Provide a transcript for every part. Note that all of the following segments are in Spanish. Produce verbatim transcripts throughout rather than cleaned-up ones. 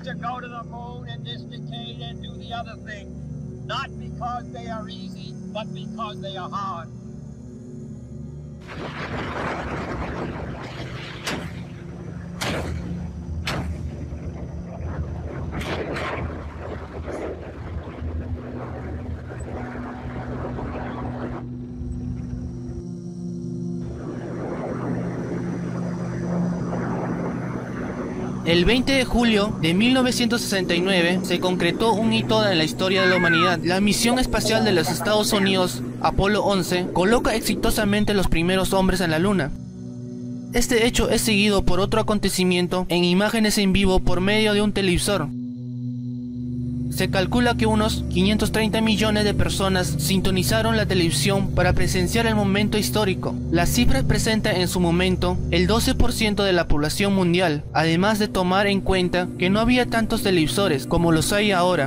to go to the moon in this decade and do the other thing, not because they are easy, but because they are hard. El veinte de julio de mil novecientos sesenta y nueve se concretó un hito en la historia de la humanidad. La misión espacial de los Estados Unidos, Apolo once, coloca exitosamente los primeros hombres en la Luna. Este hecho es seguido por otro acontecimiento en imágenes en vivo por medio de un televisor. Se calcula que unos quinientos treinta millones de personas sintonizaron la televisión para presenciar el momento histórico. La cifra presenta en su momento el doce por ciento de la población mundial, además de tomar en cuenta que no había tantos televisores como los hay ahora.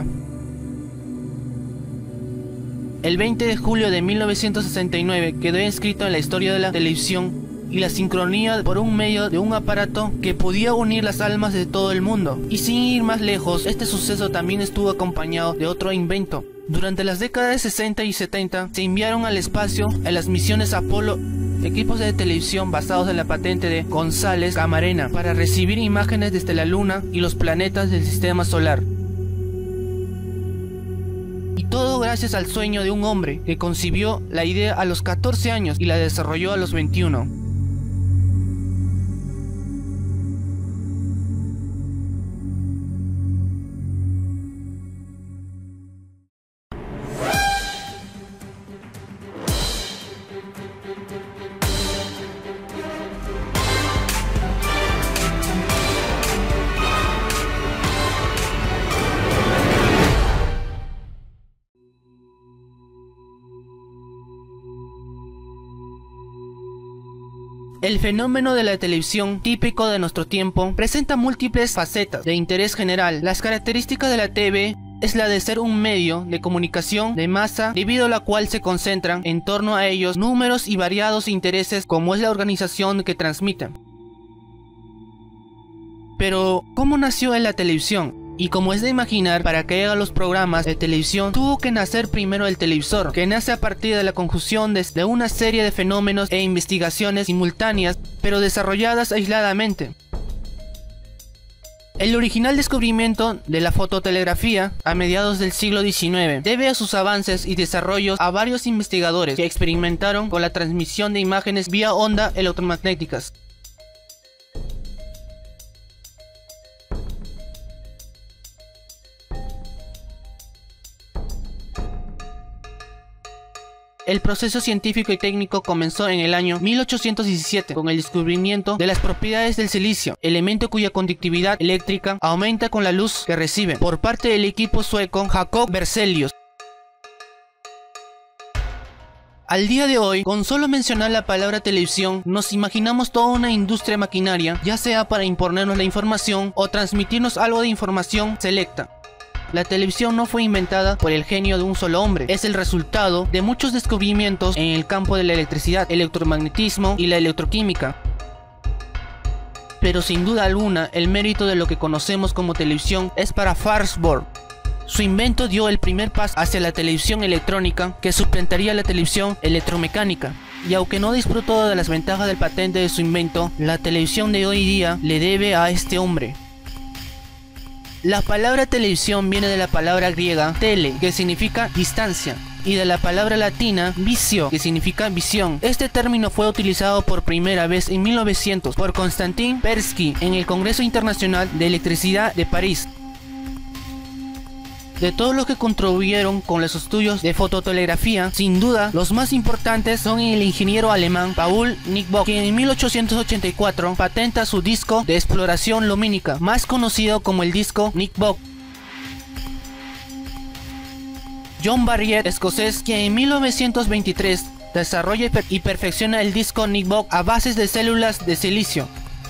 El veinte de julio de mil novecientos sesenta y nueve quedó inscrito en la historia de la televisión y la sincronía por un medio de un aparato que podía unir las almas de todo el mundo. Y sin ir más lejos, este suceso también estuvo acompañado de otro invento. Durante las décadas de sesenta y setenta se enviaron al espacio en las misiones Apolo equipos de televisión basados en la patente de González Camarena para recibir imágenes desde la Luna y los planetas del sistema solar. Y todo gracias al sueño de un hombre que concibió la idea a los catorce años y la desarrolló a los veintiuno. El fenómeno de la televisión, típico de nuestro tiempo, presenta múltiples facetas de interés general. Las características de la T V es la de ser un medio de comunicación de masa, debido a la cual se concentran en torno a ellos números y variados intereses, como es la organización que transmiten. Pero, ¿cómo nació en la televisión? Y como es de imaginar, para que haga los programas de televisión tuvo que nacer primero el televisor, que nace a partir de la conjunción de, de una serie de fenómenos e investigaciones simultáneas, pero desarrolladas aisladamente. El original descubrimiento de la fototelegrafía a mediados del siglo diecinueve debe a sus avances y desarrollos a varios investigadores que experimentaron con la transmisión de imágenes vía onda electromagnéticas. El proceso científico y técnico comenzó en el año mil ochocientos diecisiete con el descubrimiento de las propiedades del silicio, elemento cuya conductividad eléctrica aumenta con la luz que recibe, por parte del equipo sueco Jacob Berzelius. Al día de hoy, con solo mencionar la palabra televisión, nos imaginamos toda una industria maquinaria, ya sea para imponernos la información o transmitirnos algo de información selecta. La televisión no fue inventada por el genio de un solo hombre, es el resultado de muchos descubrimientos en el campo de la electricidad, electromagnetismo y la electroquímica. Pero sin duda alguna, el mérito de lo que conocemos como televisión es para Farnsworth. Su invento dio el primer paso hacia la televisión electrónica, que suplantaría la televisión electromecánica. Y aunque no disfrutó de las ventajas del patente de su invento, la televisión de hoy día le debe a este hombre. La palabra televisión viene de la palabra griega tele, que significa distancia, y de la palabra latina visio, que significa visión. Este término fue utilizado por primera vez en mil novecientos por Konstantin Persky en el Congreso Internacional de Electricidad de París. De todos los que contribuyeron con los estudios de fototelegrafía, sin duda los más importantes son el ingeniero alemán Paul Nickbock, quien en mil ochocientos ochenta y cuatro patenta su disco de exploración lumínica, más conocido como el disco Nickbock. John Barrier, escocés, quien en mil novecientos veintitrés desarrolla y perfecciona el disco Nickbock a bases de células de silicio.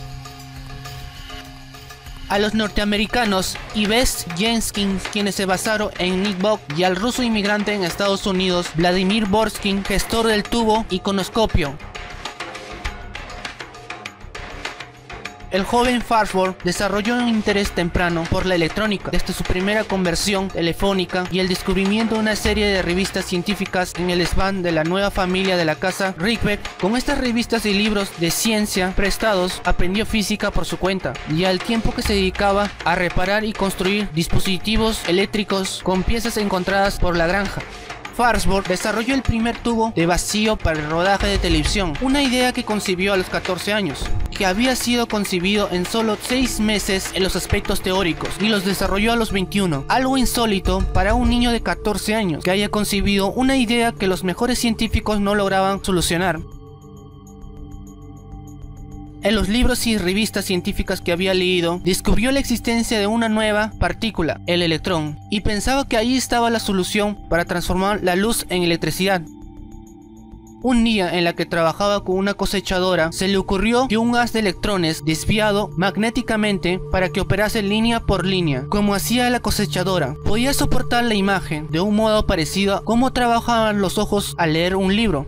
A los norteamericanos Ives Jenskins, quienes se basaron en Nickbock, y al ruso inmigrante en Estados Unidos Vladimir Borskin, gestor del tubo iconoscopio. El joven Farnsworth desarrolló un interés temprano por la electrónica, desde su primera conversión telefónica y el descubrimiento de una serie de revistas científicas en el desván de la nueva familia de la casa Rickenbacker. Con estas revistas y libros de ciencia prestados, aprendió física por su cuenta, y al tiempo que se dedicaba a reparar y construir dispositivos eléctricos con piezas encontradas por la granja. Farnsworth desarrolló el primer tubo de vacío para el rodaje de televisión, una idea que concibió a los catorce años, que había sido concebido en solo seis meses en los aspectos teóricos, y los desarrolló a los veintiuno, algo insólito para un niño de catorce años que haya concebido una idea que los mejores científicos no lograban solucionar. En los libros y revistas científicas que había leído, descubrió la existencia de una nueva partícula, el electrón, y pensaba que ahí estaba la solución para transformar la luz en electricidad. Un día en la que trabajaba con una cosechadora, se le ocurrió que un haz de electrones desviado magnéticamente para que operase línea por línea, como hacía la cosechadora, podía soportar la imagen de un modo parecido a cómo trabajaban los ojos al leer un libro.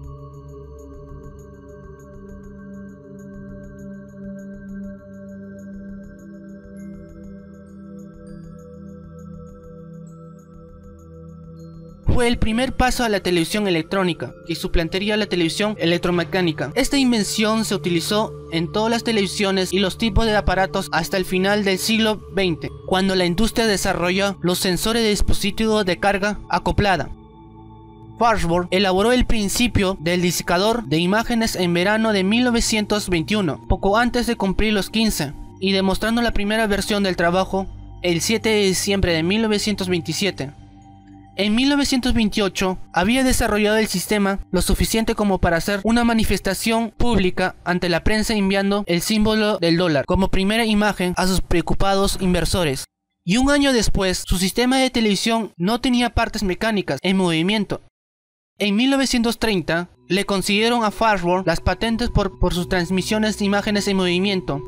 Fue el primer paso a la televisión electrónica, que suplantaría la televisión electromecánica. Esta invención se utilizó en todas las televisiones y los tipos de aparatos hasta el final del siglo veinte, cuando la industria desarrolló los sensores de dispositivos de carga acoplada. Farnsworth elaboró el principio del discador de imágenes en verano de mil novecientos veintiuno, poco antes de cumplir los quince, y demostrando la primera versión del trabajo el siete de diciembre de mil novecientos veintisiete. En mil novecientos veintiocho había desarrollado el sistema lo suficiente como para hacer una manifestación pública ante la prensa, enviando el símbolo del dólar como primera imagen a sus preocupados inversores. Y un año después, su sistema de televisión no tenía partes mecánicas en movimiento. En mil novecientos treinta le concedieron a Farnsworth las patentes por, por sus transmisiones de imágenes en movimiento.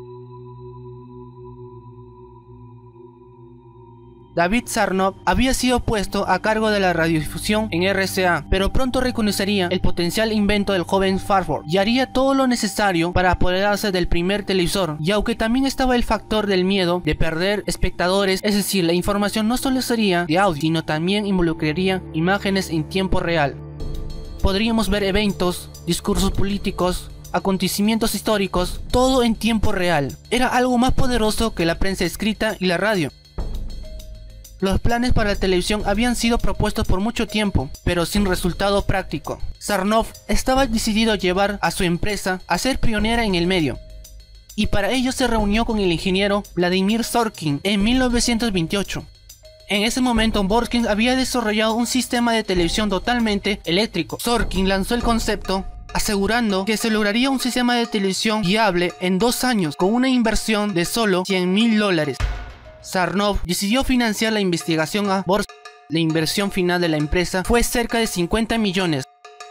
David Sarnoff había sido puesto a cargo de la radiodifusión en R C A, pero pronto reconocería el potencial invento del joven Farnsworth y haría todo lo necesario para apoderarse del primer televisor. Y aunque también estaba el factor del miedo de perder espectadores, es decir, la información no solo sería de audio, sino también involucraría imágenes en tiempo real. Podríamos ver eventos, discursos políticos, acontecimientos históricos, todo en tiempo real. Era algo más poderoso que la prensa escrita y la radio. Los planes para la televisión habían sido propuestos por mucho tiempo, pero sin resultado práctico. Sarnoff estaba decidido a llevar a su empresa a ser pionera en el medio, y para ello se reunió con el ingeniero Vladimir Sorkin en mil novecientos veintiocho. En ese momento, Sorkin había desarrollado un sistema de televisión totalmente eléctrico. Sorkin lanzó el concepto, asegurando que se lograría un sistema de televisión viable en dos años con una inversión de solo cien mil dólares. Sarnoff decidió financiar la investigación a Borsky. La inversión final de la empresa fue cerca de cincuenta millones.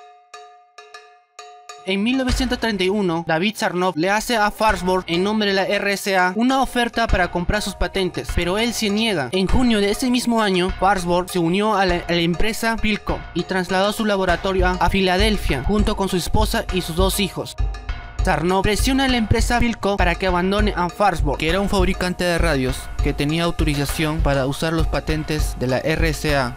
En mil novecientos treinta y uno, David Sarnoff le hace a Farnsworth, en nombre de la R C A, una oferta para comprar sus patentes, pero él se niega. En junio de ese mismo año, Farnsworth se unió a la, a la empresa Philco y trasladó su laboratorio a, a Filadelfia, junto con su esposa y sus dos hijos. Sarnoff presiona a la empresa Philco para que abandone a Farnsworth, que era un fabricante de radios que tenía autorización para usar los patentes de la R C A.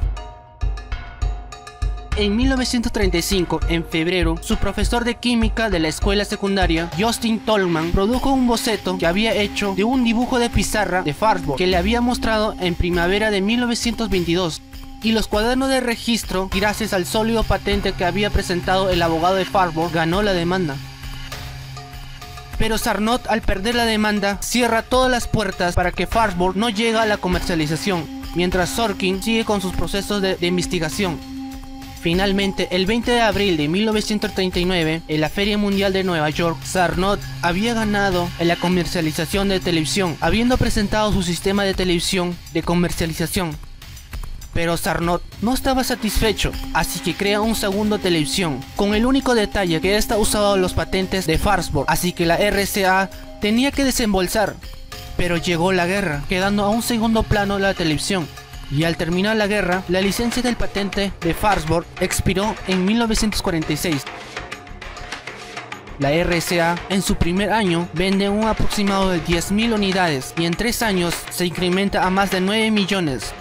En mil novecientos treinta y cinco, en febrero, su profesor de química de la escuela secundaria, Justin Tolman, produjo un boceto que había hecho de un dibujo de pizarra de Farnsworth que le había mostrado en primavera de mil novecientos veintidós. Y los cuadernos de registro, gracias al sólido patente que había presentado el abogado de Farnsworth, ganó la demanda. Pero Sarnoff, al perder la demanda, cierra todas las puertas para que Farnsworth no llegue a la comercialización, mientras Sorkin sigue con sus procesos de, de investigación. Finalmente, el veinte de abril de mil novecientos treinta y nueve, en la Feria Mundial de Nueva York, Sarnoff había ganado en la comercialización de televisión, habiendo presentado su sistema de televisión de comercialización. Pero Sarnoff no estaba satisfecho, así que crea un segundo televisión, con el único detalle que esta usaba los patentes de Farnsworth, así que la R C A tenía que desembolsar. Pero llegó la guerra, quedando a un segundo plano la televisión, y al terminar la guerra, la licencia del patente de Farnsworth expiró en mil novecientos cuarenta y seis. La R C A en su primer año vende un aproximado de diez mil unidades y en tres años se incrementa a más de nueve millones.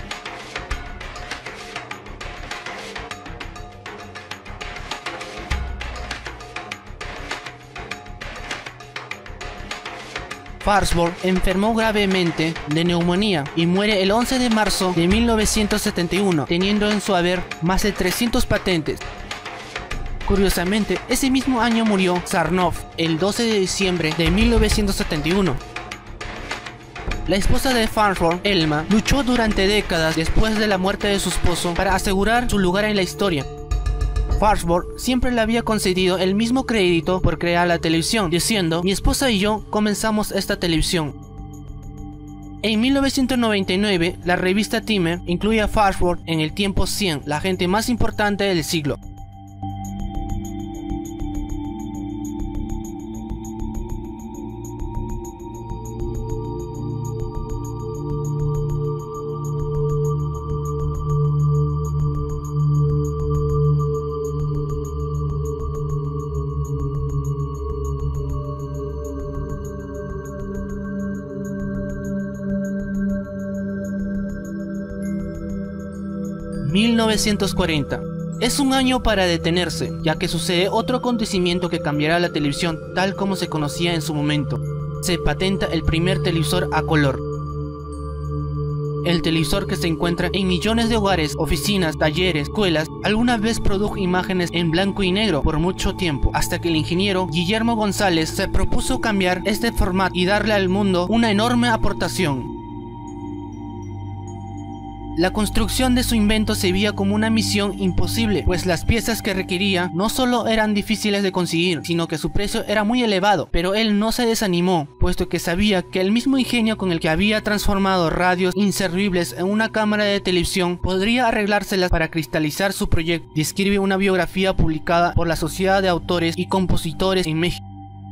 Farnsworth enfermó gravemente de neumonía y muere el once de marzo de mil novecientos setenta y uno, teniendo en su haber más de trescientas patentes. Curiosamente, ese mismo año murió Sarnoff, el doce de diciembre de mil novecientos setenta y uno. La esposa de Farnsworth, Elma, luchó durante décadas después de la muerte de su esposo para asegurar su lugar en la historia. Farnsworth siempre le había concedido el mismo crédito por crear la televisión, diciendo: "Mi esposa y yo comenzamos esta televisión". En mil novecientos noventa y nueve, la revista Time incluye a Farnsworth en el tiempo cien, la gente más importante del siglo. mil novecientos cuarenta. Es un año para detenerse, ya que sucede otro acontecimiento que cambiará la televisión tal como se conocía en su momento. Se patenta el primer televisor a color. El televisor, que se encuentra en millones de hogares, oficinas, talleres, escuelas, alguna vez produjo imágenes en blanco y negro por mucho tiempo, hasta que el ingeniero Guillermo González se propuso cambiar este formato y darle al mundo una enorme aportación. La construcción de su invento se veía como una misión imposible, pues las piezas que requería no solo eran difíciles de conseguir, sino que su precio era muy elevado. Pero él no se desanimó, puesto que sabía que el mismo ingenio con el que había transformado radios inservibles en una cámara de televisión podría arreglárselas para cristalizar su proyecto, y escribe una biografía publicada por la Sociedad de Autores y Compositores en México.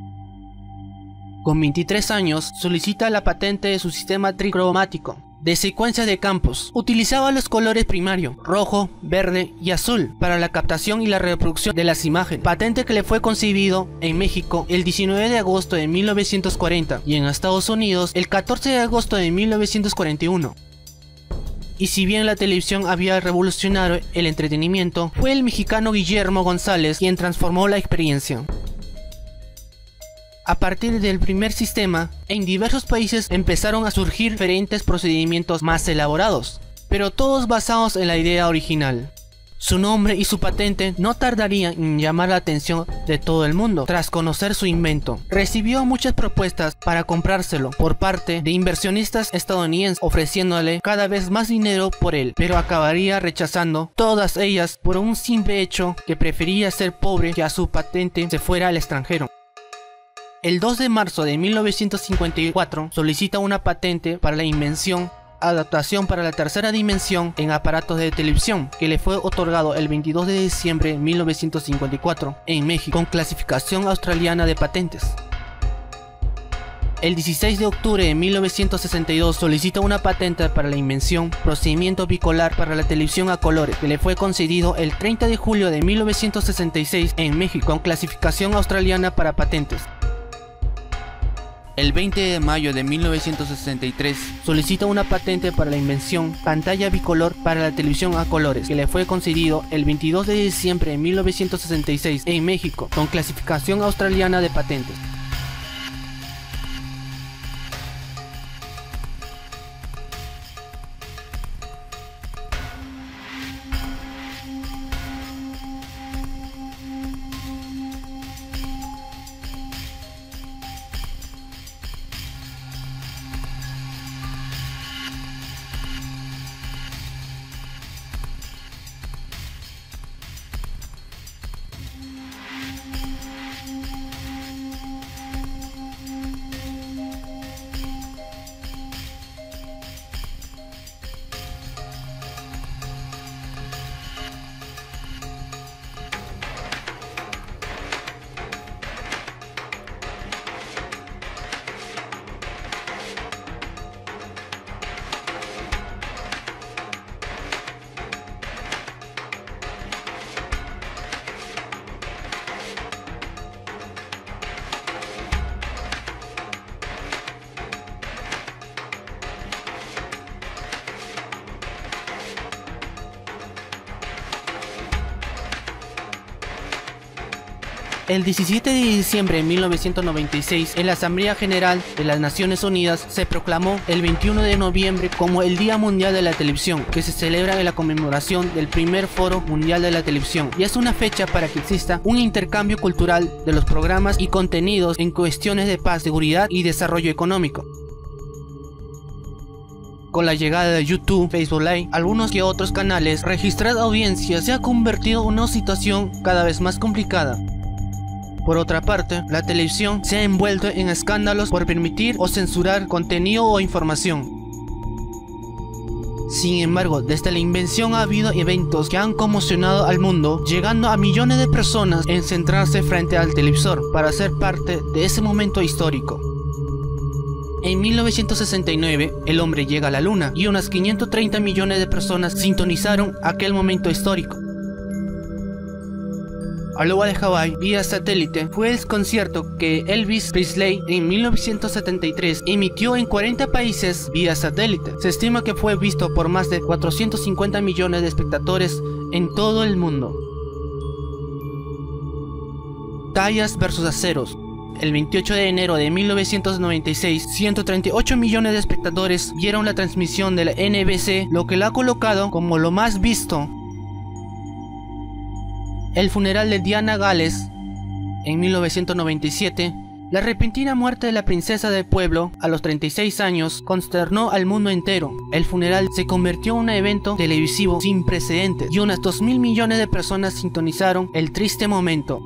Con veintitrés años, solicita la patente de su sistema tricromático de secuencia de campos. Utilizaba los colores primarios, rojo, verde y azul, para la captación y la reproducción de las imágenes, patente que le fue concebido en México el diecinueve de agosto de mil novecientos cuarenta y en Estados Unidos el catorce de agosto de mil novecientos cuarenta y uno. Y si bien la televisión había revolucionado el entretenimiento, fue el mexicano Guillermo González quien transformó la experiencia. A partir del primer sistema, en diversos países empezaron a surgir diferentes procedimientos más elaborados, pero todos basados en la idea original. Su nombre y su patente no tardarían en llamar la atención de todo el mundo. Tras conocer su invento, recibió muchas propuestas para comprárselo por parte de inversionistas estadounidenses, ofreciéndole cada vez más dinero por él, pero acabaría rechazando todas ellas por un simple hecho, que prefería ser pobre que a su patente se fuera al extranjero. El dos de marzo de mil novecientos cincuenta y cuatro solicita una patente para la invención adaptación para la tercera dimensión en aparatos de televisión, que le fue otorgado el veintidós de diciembre de mil novecientos cincuenta y cuatro en México con clasificación australiana de patentes. El dieciséis de octubre de mil novecientos sesenta y dos solicita una patente para la invención procedimiento bicolor para la televisión a colores, que le fue concedido el treinta de julio de mil novecientos sesenta y seis en México con clasificación australiana para patentes. El veinte de mayo de mil novecientos sesenta y tres solicita una patente para la invención pantalla bicolor para la televisión a colores, que le fue concedido el veintidós de diciembre de mil novecientos sesenta y seis en México con clasificación australiana de patentes. El diecisiete de diciembre de mil novecientos noventa y seis, en la Asamblea General de las Naciones Unidas, se proclamó el veintiuno de noviembre como el Día Mundial de la Televisión, que se celebra en la conmemoración del primer Foro Mundial de la Televisión, y es una fecha para que exista un intercambio cultural de los programas y contenidos en cuestiones de paz, seguridad y desarrollo económico. Con la llegada de YouTube, Facebook Live, algunos que otros canales, registrar audiencias se ha convertido en una situación cada vez más complicada. Por otra parte, la televisión se ha envuelto en escándalos por permitir o censurar contenido o información. Sin embargo, desde la invención ha habido eventos que han conmocionado al mundo, llegando a millones de personas en centrarse frente al televisor para ser parte de ese momento histórico. En mil novecientos sesenta y nueve, el hombre llega a la luna y unas quinientos treinta millones de personas sintonizaron aquel momento histórico. Aloha de Hawái, vía satélite, fue el concierto que Elvis Presley en mil novecientos setenta y tres emitió en cuarenta países vía satélite. Se estima que fue visto por más de cuatrocientos cincuenta millones de espectadores en todo el mundo. Tallas versus aceros. El veintiocho de enero de mil novecientos noventa y seis, ciento treinta y ocho millones de espectadores vieron la transmisión de la N B C, lo que la ha colocado como lo más visto. El funeral de Diana Gales en mil novecientos noventa y siete, la repentina muerte de la princesa del pueblo a los treinta y seis años consternó al mundo entero. El funeral se convirtió en un evento televisivo sin precedentes y unas dos mil millones de personas sintonizaron el triste momento.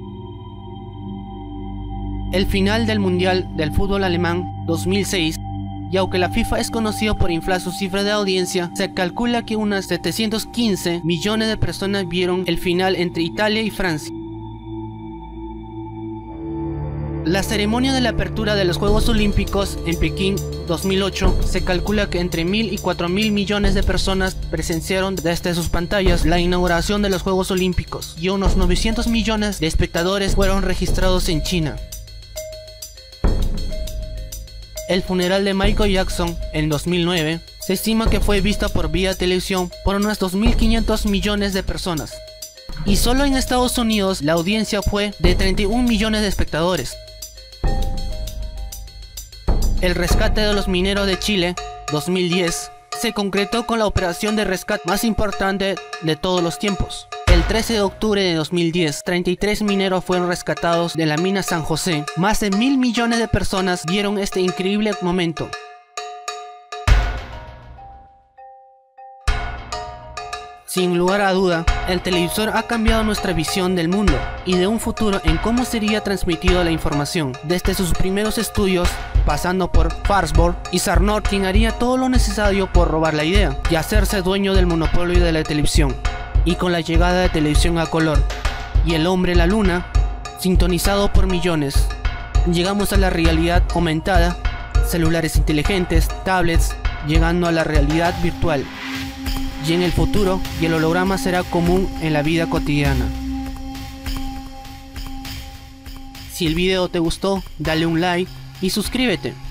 El final del Mundial del Fútbol Alemán dos mil seis, y aunque la FIFA es conocido por inflar sus cifras de audiencia, se calcula que unas setecientos quince millones de personas vieron el final entre Italia y Francia. La ceremonia de la apertura de los Juegos Olímpicos en Pekín dos mil ocho, se calcula que entre mil y cuatro mil millones de personas presenciaron desde sus pantallas la inauguración de los Juegos Olímpicos, y unos novecientos millones de espectadores fueron registrados en China. El funeral de Michael Jackson en dos mil nueve se estima que fue visto por vía televisión por unos dos mil quinientos millones de personas, y solo en Estados Unidos la audiencia fue de treinta y un millones de espectadores. El rescate de los mineros de Chile dos mil diez se concretó con la operación de rescate más importante de todos los tiempos. El trece de octubre de dos mil diez, treinta y tres mineros fueron rescatados de la mina San José. Más de mil millones de personas vieron este increíble momento. Sin lugar a duda, el televisor ha cambiado nuestra visión del mundo y de un futuro en cómo sería transmitido la información. Desde sus primeros estudios, pasando por Farnsworth y Sarnoff, quien haría todo lo necesario por robar la idea y hacerse dueño del monopolio de la televisión. Y con la llegada de televisión a color y el hombre en la luna, sintonizado por millones, llegamos a la realidad aumentada, celulares inteligentes, tablets, llegando a la realidad virtual. Y en el futuro, y el holograma será común en la vida cotidiana. Si el video te gustó, dale un like y suscríbete.